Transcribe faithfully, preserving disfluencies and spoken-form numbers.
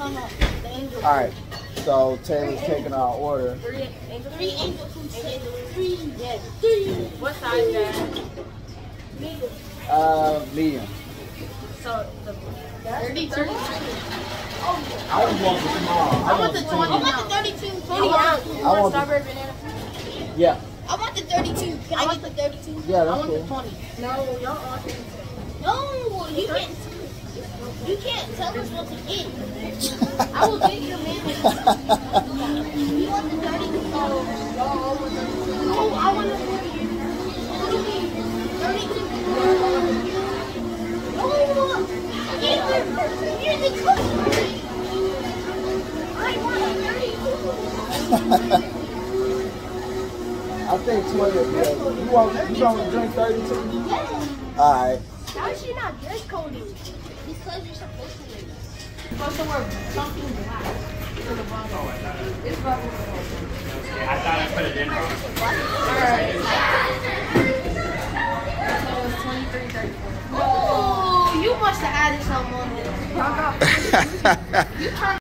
no, no. The angel. All right. So Taylor's taking our order. Three angel. Three angel food. Three. Yes. Three. What size, Dad? Medium. Uh, medium. So the thirty-two. I was want the small. I, I want the twenty. I want the thirty-two. twenty ounce. You I want want strawberry banana? Yeah. I want the thirty-two. Can I, I get the thirty-two? Yeah, that's I want cool. the twenty. No, y'all are thirty-two. No, you can't. You can't tell us what to get. I will get you, man. You want the thirty-two? No, no, I want the thirty-two. thirty-two. No, either. You're the customer. I want a thirty-two. I think twenty is good. You want you want to drink thirty-two? Yes. All right. How is she not dress coding? Because you're supposed to wear this. Supposed to wear something black. It's bubble. I thought I put it in wrong. Alright. So it's twenty-three thirty-four. Oh, you must have added something on this. You turned